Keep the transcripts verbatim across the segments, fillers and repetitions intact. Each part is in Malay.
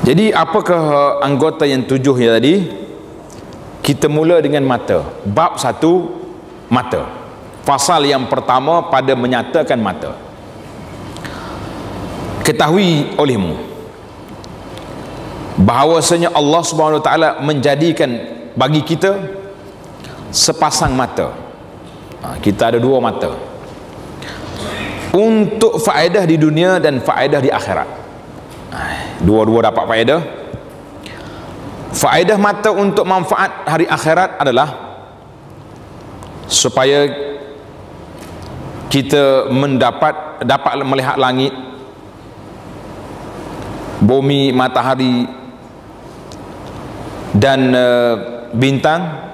Jadi apakah anggota yang tujuh ya tadi? Kita mula dengan mata. Bab satu, mata. Fasal yang pertama pada menyatakan mata. Ketahui olehmu bahawasanya Allah Subhanahu Wa Taala menjadikan bagi kita sepasang mata. Ha, kita ada dua mata untuk faedah di dunia dan faedah di akhirat. Ha, dua-dua dapat faedah. Faedah mata untuk manfaat hari akhirat adalah supaya kita mendapat dapat melihat langit, bumi, matahari dan uh, bintang.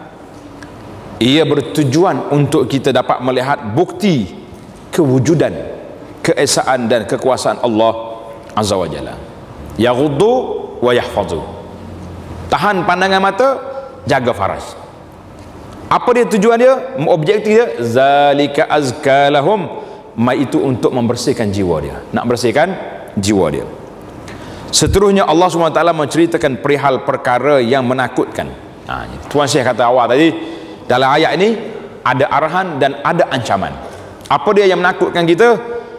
Ia bertujuan untuk kita dapat melihat bukti kewujudan, keesaan dan kekuasaan Allah Azza wa Jalla. Yaghuddu wa yahfazu. Tahan pandangan mata, jaga faras. Apa dia tujuan dia? Objektif dia, zalika azka lahum, ma itu untuk membersihkan jiwa dia, nak bersihkan jiwa dia. Seterusnya Allah subhanahu wa taala menceritakan perihal perkara yang menakutkan. Ha, Tuan Syekh kata awal tadi, dalam ayat ini ada arahan dan ada ancaman. Apa dia yang menakutkan kita?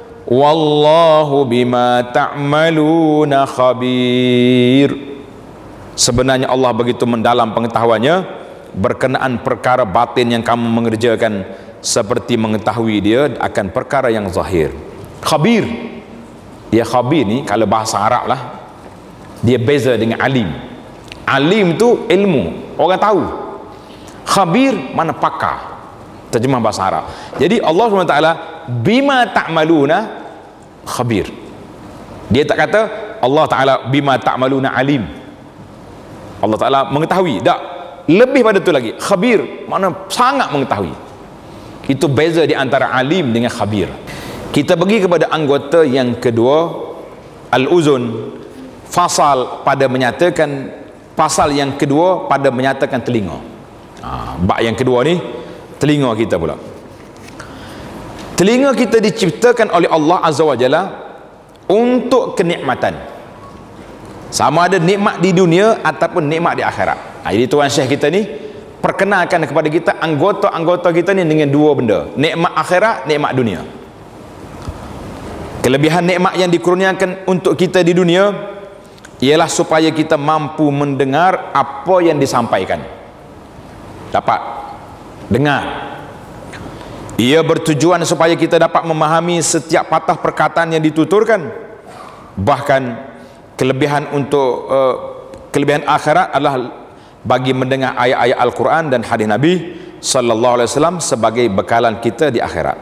Wallahu bima ta'maluna khabir. Sebenarnya Allah begitu mendalam pengetahuannya berkenaan perkara batin yang kamu mengerjakan, seperti mengetahui dia akan perkara yang zahir. Khabir. Ya, khabir ni kalau bahasa Arab lah, dia beza dengan alim. Alim tu ilmu, orang tahu. Khabir mana pakar, terjemah bahasa Arab. Jadi Allah subhanahu wa taala bima ta'maluna khabir. Dia tak kata Allah taala bima ta'maluna alim. Allah taala mengetahui, tak, lebih pada tu lagi, khabir mana sangat mengetahui. Itu beza di antara alim dengan khabir. Kita pergi kepada anggota yang kedua, al-uzun. Fasal pada menyatakan, pasal yang kedua pada menyatakan telinga. Ha, bab yang kedua ni telinga kita pula. Telinga kita diciptakan oleh Allah Azza wa Jalla untuk kenikmatan, sama ada nikmat di dunia ataupun nikmat di akhirat. Ha, jadi Tuan Syekh kita ni perkenalkan kepada kita anggota-anggota kita ni dengan dua benda, nikmat akhirat, nikmat dunia. Kelebihan nikmat yang dikurniakan untuk kita di dunia ialah supaya kita mampu mendengar apa yang disampaikan, dapat dengar. Ia bertujuan supaya kita dapat memahami setiap patah perkataan yang dituturkan. Bahkan kelebihan untuk uh, kelebihan akhirat adalah bagi mendengar ayat-ayat Al-Quran dan hadis Nabi sallallahu alaihi wasallam sebagai bekalan kita di akhirat.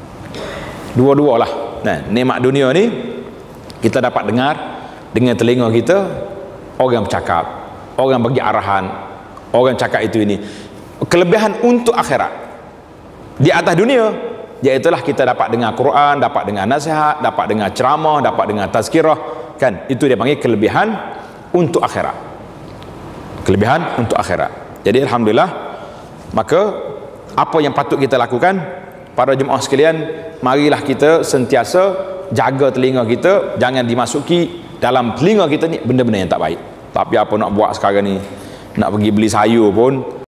Dua-dualah. Nah, nikmat dunia ni kita dapat dengar dengan telinga kita, orang bercakap, orang bagi arahan, orang cakap itu ini. Kelebihan untuk akhirat di atas dunia, iaitulah kita dapat dengar Quran, dapat dengar nasihat, dapat dengar ceramah, dapat dengar tazkirah, kan? Itu dia panggil kelebihan untuk akhirat. Kelebihan untuk akhirat. Jadi alhamdulillah, maka apa yang patut kita lakukan para jemaah sekalian, marilah kita sentiasa jaga telinga kita, jangan dimasuki dalam telinga kita ni benda-benda yang tak baik. Tapi apa nak buat sekarang ni, nak pergi beli sayur pun